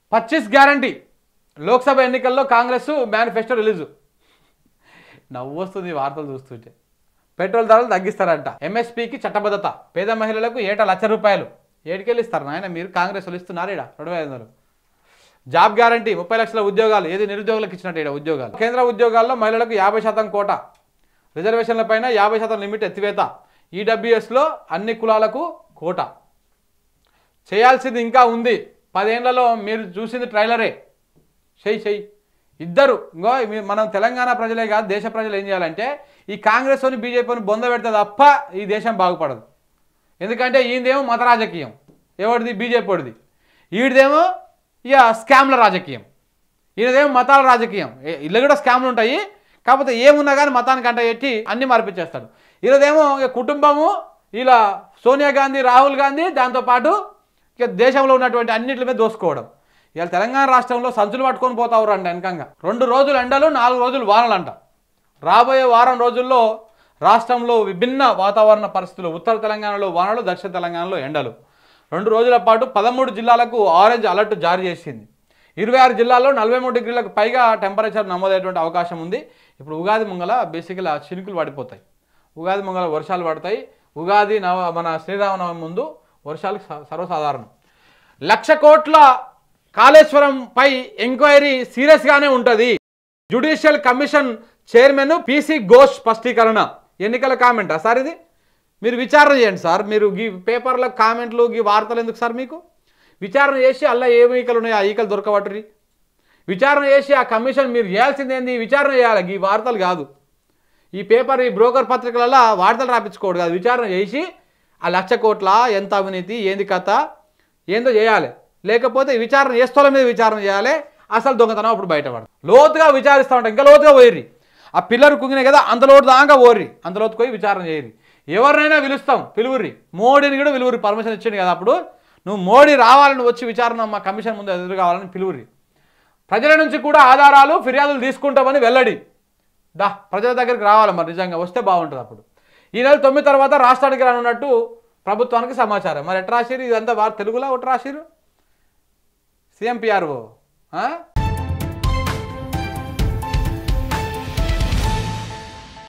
25 guarantee Lok Sabha ఎన్నికల్లో Congress manifesto release. నవ్వు వస్తుంది వార్తలు చూస్తుంటే. పెట్రోల్ ధరలు తగ్గిస్తారంట. ఎంఎస్పీకి చట్టబద్ధత. పేద మహిళలకు ఏటా ₹1,00,000. ఏడుకెళ్ళి ఇస్తారు నాయన మీరు? కాంగ్రెస్ వాళ్ళు ఇస్తున్నారు ఈడ 2,500. జాబ్ గ్యారంటీ 30 లక్షల ఉద్యోగాలు. ఏది నిరుద్యోగులకు ఇచ్చినట్టు ఈడ ఉద్యోగాలు. కేంద్ర ఉద్యోగాల్లో మహిళలకు 50% కోట. రిజర్వేషన్ల పైన 50% లిమిట్ ఎత్తివేత. ఈడబ్ల్యూఎస్లో అన్ని కులాలకు కోట. చేయాల్సింది ఇంకా ఉంది. 10 ఏళ్లలో మీరు చూసింది ట్రైలరే. చెయ్యి ఇద్దరు ఇంకో మనం తెలంగాణ ప్రజలే కాదు దేశ ప్రజలు ఏం చేయాలంటే ఈ కాంగ్రెస్ని బీజేపీని బొంద పెడితే తప్ప ఈ దేశం బాగుపడదు. ఎందుకంటే ఈయనదేమో మత రాజకీయం, ఎవరిది బీజేపీ వాడిది. ఈడిదేమో ఇక స్కామ్ల రాజకీయం, ఈయనదేమో మతాల రాజకీయం. ఇల్లు కూడా స్కామ్లు ఉంటాయి, కాకపోతే ఏమున్నా కానీ మతానికి అంట ఎట్టి అన్ని మార్పించేస్తాడు. ఈరోజేమో ఇక కుటుంబము ఇలా సోనియా గాంధీ, రాహుల్ గాంధీ, దాంతోపాటు ఇక దేశంలో ఉన్నటువంటి అన్నింటి మీద దోసుకోవడం. ఇవాళ తెలంగాణ రాష్ట్రంలో సంచులు పట్టుకొని పోతావు అంట వెనకంగా. 2 రోజులు ఎండలు 4 రోజులు వానలంట. రాబోయే వారం రోజుల్లో రాష్ట్రంలో విభిన్న వాతావరణ పరిస్థితులు. ఉత్తర తెలంగాణలో వానలు, దక్షిణ తెలంగాణలో ఎండలు. 2 రోజుల పాటు 13 జిల్లాలకు ఆరెంజ్ అలర్ట్ జారీ చేసింది. 26 జిల్లాల్లో 43 డిగ్రీలకు పైగా టెంపరేచర్ నమోదయ్యేటువంటి అవకాశం ఉంది. ఇప్పుడు ఉగాది ముంగల బేసికల్ చినుకులు పడిపోతాయి. ఉగాది ముంగల వర్షాలు పడతాయి. ఉగాది మన శ్రీరామనవమి ముందు వర్షాలు సర్వసాధారణం. 1,00,000 కోట్ల కాళేశ్వరంపై ఎంక్వైరీ సీరియస్గానే ఉంటుంది. Judicial commission chairman PC Ghosh స్పష్టీకరణ. ఎన్నికల కామెంట్ సార్ ఇది? మీరు విచారణ చేయండి సార్. మీరు ఈ పేపర్ల కామెంట్లు ఈ వార్తలు ఎందుకు సార్? మీకు విచారణ చేసి అలా ఏమి ఈకలు ఉన్నాయో ఆ ఈకలు దొరకబట్టురి. విచారణ చేసి ఆ కమిషన్ మీరు చేయాల్సింది ఏంది? విచారణ చేయాలి, ఈ వార్తలు కాదు. ఈ పేపర్ ఈ బ్రోకర్ పత్రికలలో వార్తలు రాపించుకోడు కాదు. విచారణ చేసి ఆ 1,00,000 కోట్ల ఎంత అవినీతి, ఏంది కథ ఏందో చేయాలి. లేకపోతే విచారణ చేస్తోళ్ళ మీద విచారణ చేయాలి. అసలు దొంగతనం అప్పుడు బయటపడదు. లోతుగా విచారిస్తూ ఉంటాం. ఇంకా లోతుగా పోయిర్రి. ఆ పిల్లలు కుంగినాయి కదా, అంత లోతు దాకా పోర్రి, అంత లోతుకు పోయి విచారణ చేయరు. ఎవరినైనా పిలుస్తాం, పిలువుర్రి. మోడీని కూడా పిలువురి, పర్మిషన్ ఇచ్చింది కదా అప్పుడు. నువ్వు మోడీ రావాలని వచ్చి విచారణ మా కమిషన్ ముందు ఎదురు కావాలని పిలువుర్రి. ప్రజల నుంచి కూడా ఆధారాలు ఫిర్యాదులు తీసుకుంటామని వెల్లడి. ప్రజల దగ్గరికి రావాలి మరి, నిజంగా వస్తే బాగుంటుంది. అప్పుడు ఈ నెల 9 తర్వాత రాష్ట్రానికి రానున్నట్టు ప్రభుత్వానికి సమాచారం. మరి ఎట్లా రాసిరు ఇదంతా? తెలుగులో ఒకటి రాసిరు సీఎం పిఆర్ఓ.